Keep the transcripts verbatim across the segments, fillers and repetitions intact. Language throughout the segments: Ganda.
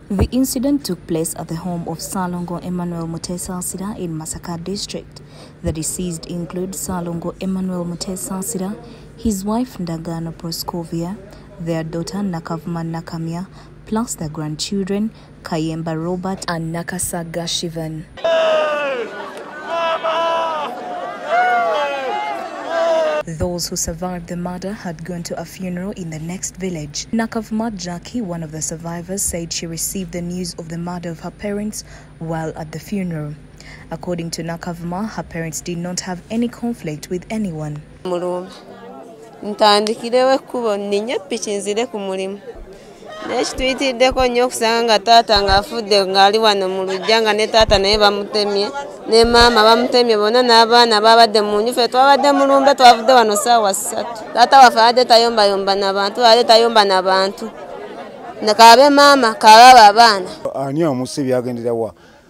The incident took place at the home of Salongo Emmanuel Mutesa Sida in Masaka district. The deceased include Salongo Emmanuel Mutesa Sida, his wife Ndagano Proskovia, their daughter Nakavma Nakamia, plus their grandchildren Kayemba Robert and Nakasaga Shivan. Those who survived the murder had gone to a funeral in the next village. Nakavma Jackie, one of the survivors, said she received the news of the murder of her parents while at the funeral. According to Nakavma, her parents did not have any conflict with anyone. Nekituyitiddeko nnyo okusanga nga taata ng'afudde ng'ali wano mu luggya nga ne taata naye bamutemye ne maama bamutemye bonna n'abaana babadde mu nju ffe twabadde mu lumbe twavudde wano ssaawa ssatu. Taata waffe abadde tayombayomba n'abantu abadde tayomba n'abantu ne kaabe maama kaababa abaana. Ani amusse byagendera wa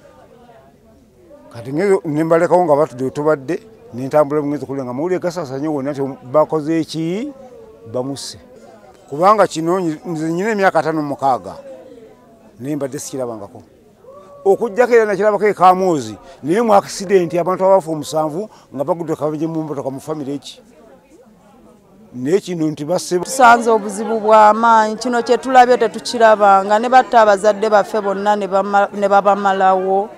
kati ne mbalekawo nga batudde tubadde n'entambula bumwezi kulenga mawulire gasasanye wonna nti bakoze eki bamusse. Kubanga kino nze nyine emyaka ataano mu mukaaga nembadde sikirabangako okujjako era nakirabako ekamoozi naye mu akisidenti abantu abafu omusanvu nga bagudde kabenje mu mmotoka mu famire eki naye kino nti basse tusanze obuzibu bw'amaanyi kino kye tulabye tetukirabanga ne batta abazadde baffe bonna ne babamalawo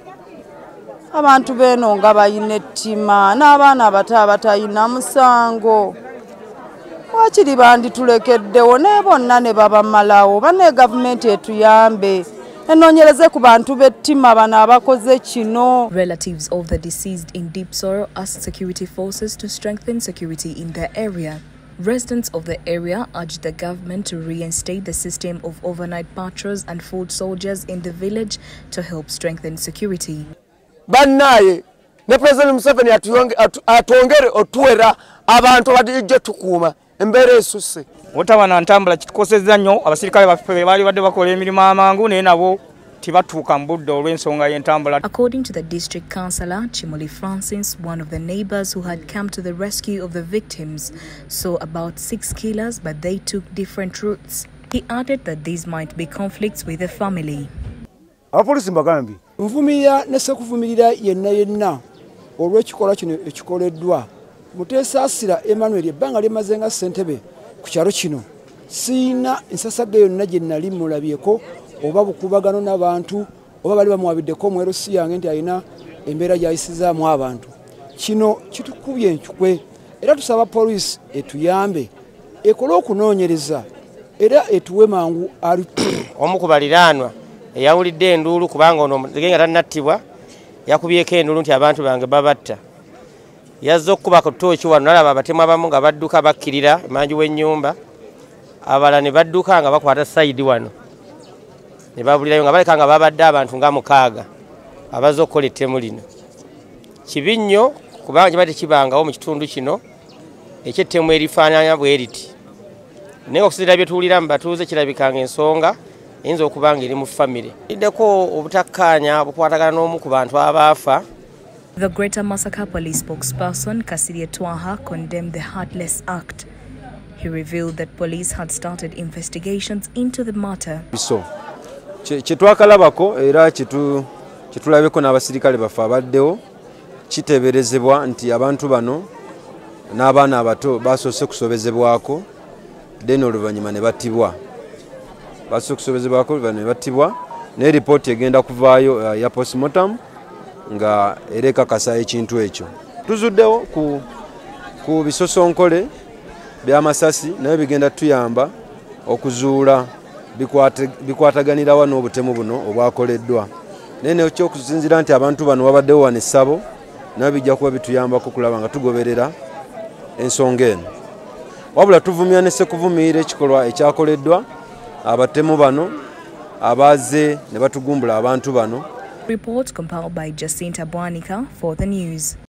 abantu beeno nga bayina ettima n'abaana abato abatayina musango. Wakiri bandi tulekeddewo ne bonna ne babamalawo bane gavumenti etuyambe enoonyereze ku bantu b'ettima bano abakoze kino. Relatives of the deceased in deep sorrow asked security forces to strengthen security in their area. Residents of the area urged the government to reinstate the system of overnight patrols and foot soldiers in the village to help strengthen security. Bannaye ne President Museveni atwongere otuwera abantu badijje tukuuma embere esuse otawana ntambula kitukosezza nnyo abasirikale baffe bali badde bakola emirimu amangu naye nabo tibatuuka mu budde olw'ensonga y'entambula. According to the district councillor Chimoli Francis, one of the neighbours who had come to the rescue of the victims, saw about six killers but they took different routes. He added that these might be conflicts with the family. Abapolisi mbagambi nvumirira ne sekuvumirira yenna yenna olw'ekikolwa kino ekikoleddwa Mutesa Sida Emmanuel ebbanga lyemaze nga ssentebe ku kyalo kino siina ensasaga yonna gye nnali mulabyeko oba bukubagano n'abantu oba bali bamuwabiddeko omwerosi yange nti alina embeera gy'ayisizaamu abantu. Kino kitukubye enkukwe era tusaba poliisi etuyambe ekole okunoonyereza era etuwe mangu alitu. Omu ku baliraanwa eyawulidde enduulu kubanga ono nga tannattibwa yakubyeko enduulu nti abantu bange babatta. Yazze okuba ku tooki wano nalaba abatemu abamu nga badduka bakkirira emanju w'ennyumba abala ne badduka nga bakwata sayidi wano ne babulirayo nga baleka nga babadde abantu nga mukaaga abazze okukola ettemu lino. Kibi nnyo kubanga kiba tekibangawo mu kitundu kino ekyettemu erifaananya bwe riti naye okusinziira bye tuwulira mu batuuze kirabikanga ensonga eyinza okuba nga eri mu famire. Iddeko obutakkaanya bukwatagana n'omu ku bantu abaafa. The Greater Masaka police spokesperson Kasiria Twaha condemned the heartless act. He revealed that police had started investigations into the matter. So, kyetwakalabako era kitulabeko n'abasirikale baffe abaddewo kiteeberezebwa nti abantu bano n'abaana abato basoose kusobezebwako then oluvannyuma ne battibwa. Basoose kusobezebwako oluvannyuma ne battibwa ne ripooti egenda kuvaayo ya postmortem nga ereka kasa ekintu ekyo. Tuzuddewo ku ku bisosonkole by'amasasi naye bigenda tuyamba okuzuula bikwataganirawa n'obutemu buno obwakoleddwa. Naye nekyo okusinziira nti abantu bano babaddewo wano essabo naye bijja kuba bituyambako kulaba nga tugoberera ensonga eno. Wabula tuvumya ne sekuvumirira ekikolwa ekyakoleddwa abatemu bano abazze ne batugumbula abantu bano. Report compiled by Jacinta Bwanika for the news.